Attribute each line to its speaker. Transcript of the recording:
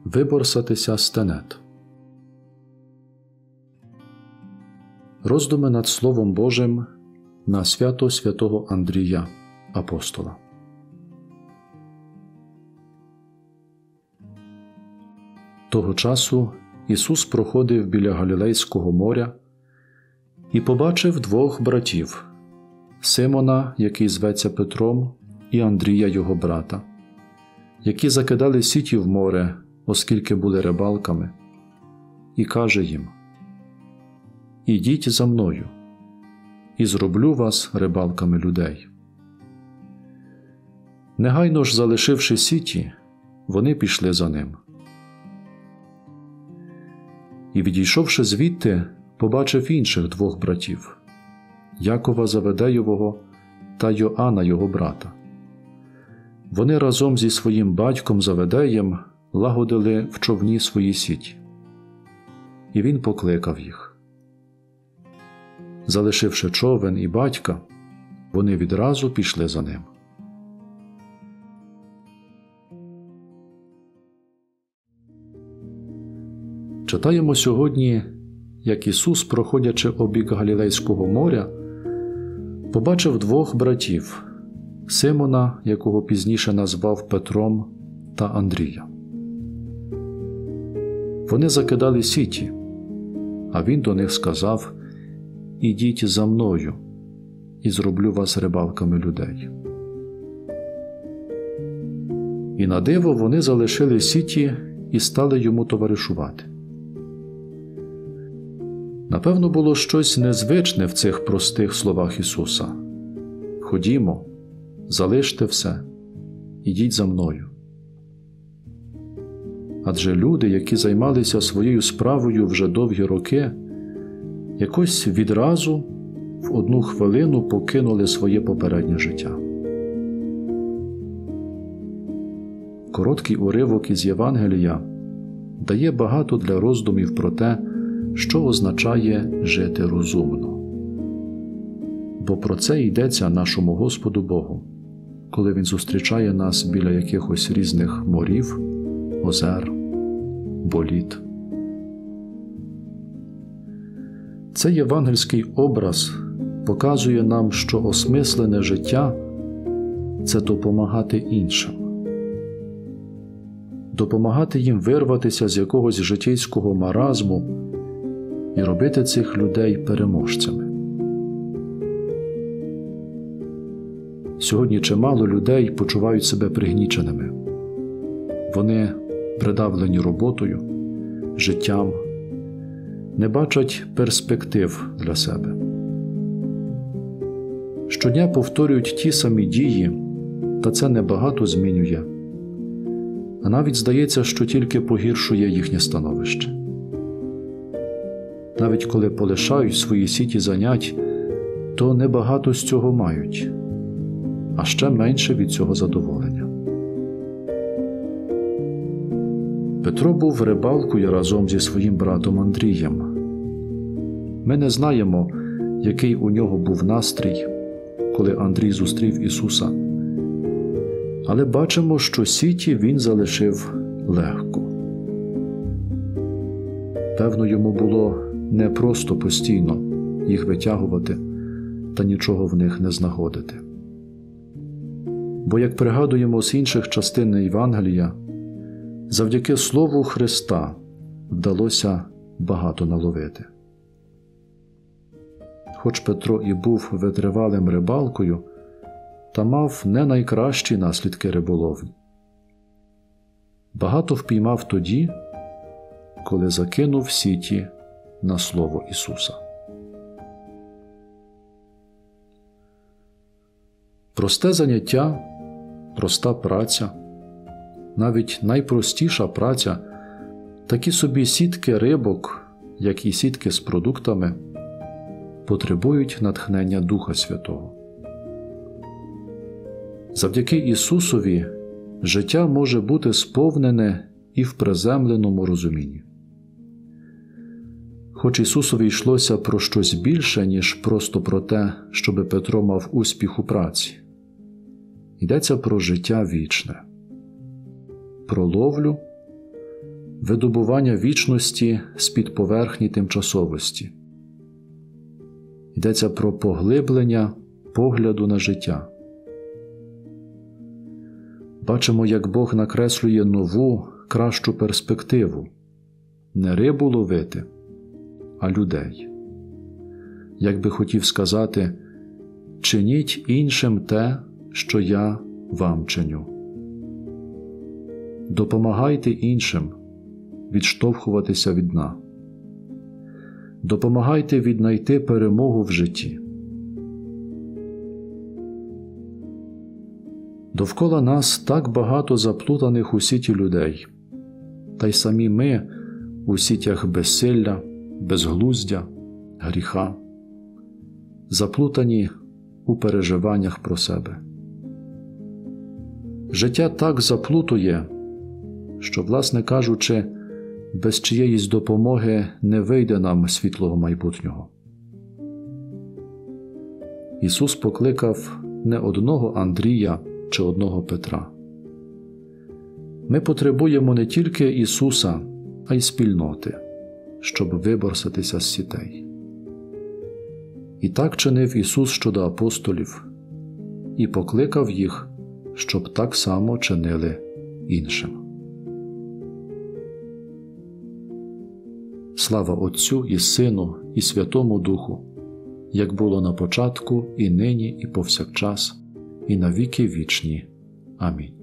Speaker 1: Виборсатися з тенет. Роздуми над Словом Божим на свято святого Андрія, апостола. Того часу Ісус проходив біля Галілейського моря і побачив двох братів – Симона, який зветься Петром, і Андрія його брата, які закидали сіті в море, оскільки були рибалками, і каже їм: «Ідіть за мною, і зроблю вас рибалками людей». Негайно ж залишивши сіті, вони пішли за ним. І, відійшовши звідти, побачив інших двох братів – Якова Заведеєвого та Йоанна його брата. Вони разом зі своїм батьком Заведеєм лагодили в човні свої сіті. І він покликав їх. Залишивши човен і батька, вони відразу пішли за ним. Читаємо сьогодні, як Ісус, проходячи обік Галілейського моря, побачив двох братів – Симона, якого пізніше назвав Петром, та Андрія. Вони закидали сіті, а він до них сказав: «Ідіть за мною, і зроблю вас рибалками людей». І на диво вони залишили сіті і стали йому товаришувати. Напевно, було щось незвичне в цих простих словах Ісуса: «Ходімо, залиште все, ідіть за мною». Адже люди, які займалися своєю справою вже довгі роки, якось відразу в одну хвилину покинули своє попереднє життя. Короткий уривок із Євангелія дає багато для роздумів про те, що означає жити розумно. Бо про це йдеться нашому Господу Богу, коли Він зустрічає нас біля якихось різних морів, озер, боліт. Цей євангельський образ показує нам, що осмислене життя – це допомагати іншим. Допомагати їм вирватися з якогось житейського маразму і робити цих людей переможцями. Сьогодні чимало людей почувають себе пригніченими. Вони придавлені роботою, життям, не бачать перспектив для себе. Щодня повторюють ті самі дії, та це небагато змінює. А навіть здається, що тільки погіршує їхнє становище. Навіть коли полишають свої сіті занять, то небагато з цього мають, а ще менше від цього задоволення. Петро був рибалкою разом зі своїм братом Андрієм. Ми не знаємо, який у нього був настрій, коли Андрій зустрів Ісуса, але бачимо, що сіті він залишив легко. Певно, йому було не просто постійно їх витягувати та нічого в них не знаходити. Бо, як пригадуємо з інших частин Євангелія, завдяки Слову Христа вдалося багато наловити. Хоч Петро і був витривалим рибалкою, та мав не найкращі наслідки риболовлі. Багато впіймав тоді, коли закинув сіті на Слово Ісуса. Просте заняття, проста праця, навіть найпростіша праця, такі собі сітки рибок, як і сітки з продуктами, потребують натхнення Духа Святого. Завдяки Ісусові життя може бути сповнене і в приземленому розумінні. Хоч Ісусові йшлося про щось більше, ніж просто про те, щоби Петро мав успіх у праці. Йдеться про життя вічне, про ловлю видобування вічності з-під поверхні тимчасовості. Йдеться про поглиблення погляду на життя. Бачимо, як Бог накреслює нову, кращу перспективу – не рибу ловити, а людей. Як би хотів сказати, чиніть іншим те, що я вам чиню. Допомагайте іншим відштовхуватися від дна. Допомагайте віднайти перемогу в житті. Довкола нас так багато заплутаних у сіті людей, та й самі ми у сітях безсилля, безглуздя, гріха, заплутані у переживаннях про себе. Життя так заплутує, що, власне кажучи, без чиєїсь допомоги не вийде нам світлого майбутнього. Ісус покликав не одного Андрія чи одного Петра. Ми потребуємо не тільки Ісуса, а й спільноти, щоб виборсатися з сітей. І так чинив Ісус щодо апостолів і покликав їх, щоб так само чинили іншим. Слава Отцю і Сину і Святому Духу, як було на початку, і нині, і повсякчас, і на віки вічні. Амінь.